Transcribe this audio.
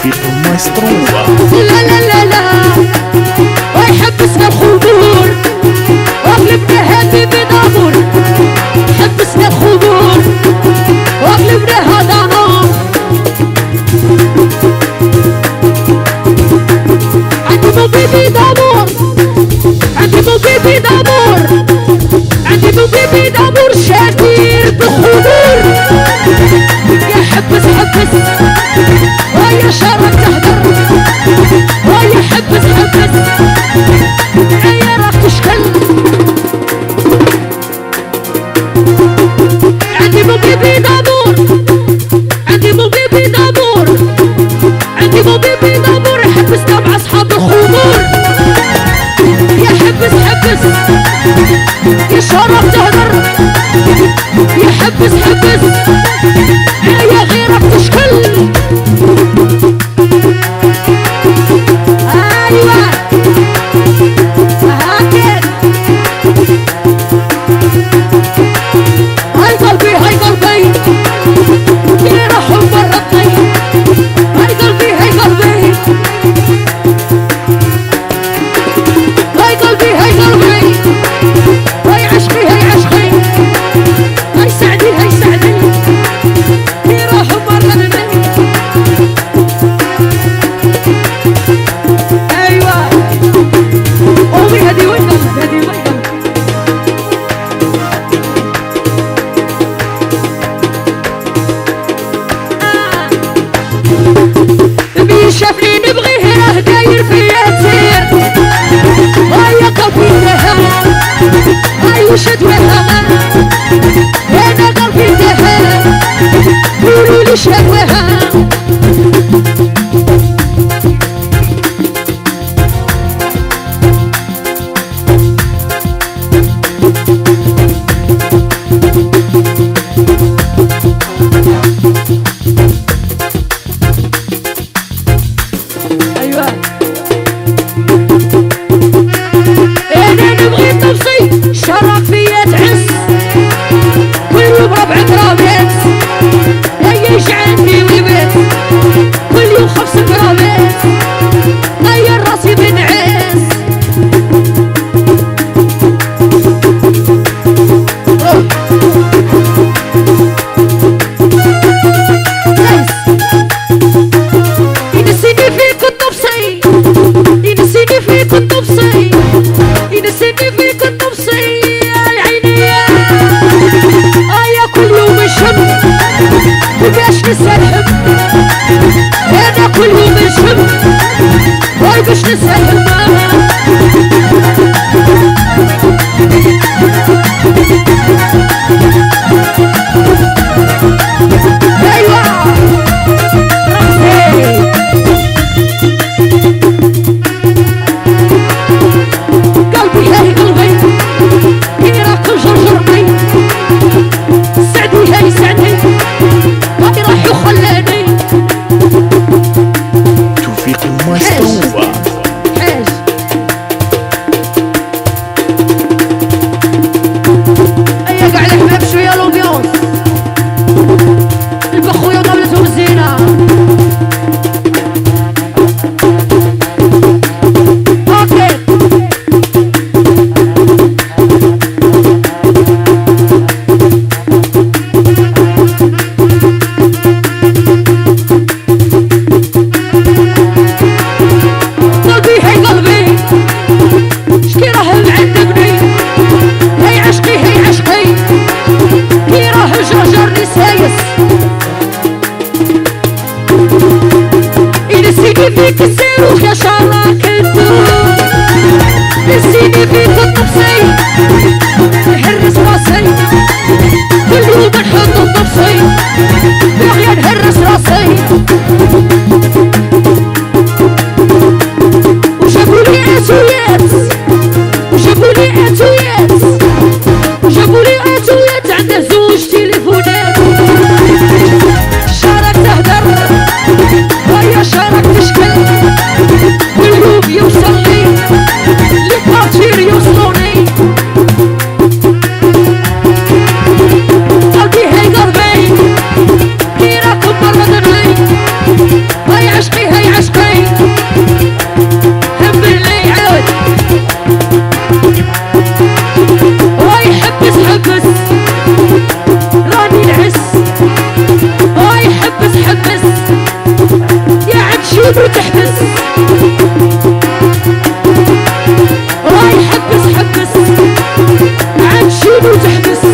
توفيق المايسترو. لا لا لا لا ويحبسنا الخمور واغلبنا حبيبي دامور، حبسنا الخمور واغلبنا هذا نار. عندي مو بيبي دامور، عندي مو بيبي دامور، عندي مو بيبي دامور شاكير بالخمور. يا حبس حبس ويا شرك تهدر ويا حبس حبس يا راك تشكل. عندي مو بيبي دامور، عندي مو بيبي دامور، عندي مو بيبي دامور حبسنا مع اصحاب الخمور. يا حبس حبس يا شرك تهدر يا حبس حبس يا غيرك تشكل. ايوه هاكد هاي قلبي هاي قلبي كي راحوا مرضني. هاي قلبي هاي قلبي هاي قلبي هاي قلبي هاي عشقي هاي عشقي هاي سعدي هاي سعدي كي راحوا مرضني. ايوه امي هدي وين قلبي هدي وين قلبي. بي شافني نبغيه راه داير فيا تير ويا قلبي دهر هاي وشد وهمر وانا قلبي دهر قولوا لي شد وهمر. شرك فيا تعس كل يوم 4 كرامات يعيش عندي والبيت كل يوم 5 كرامات غير راسي بنعاس. ينسيني فيك الطبسي ينسيني فيك الطبسي ينسيني فيك الطبسي وباش نسلم انا كل يوم نشم واي باش نسلم. ايوه قلبي هاي قلبي كي راك جرجرني سعدي هاي سعدي راح يخلاني. توفيق المايسترو. حاج ايا قاع الحباب شويه لومبيونس البخويا وطاولتهم الزينه. اوكي فيك الصاروخ يا شراك الدور نسيني فيك الطبسي نهرس راسي كل يوم نحط الطبسي باغية نهرس راسي. وجابولي اتويات وجابولي اتويات وجابولي اتويات عنده 2 تليفونات. شارك تهدر ويا شارك تشكل واليوم يوصل لي للبارتير يوصلوني. قلبي هاي قلبي كي راكم مرضني وتحبس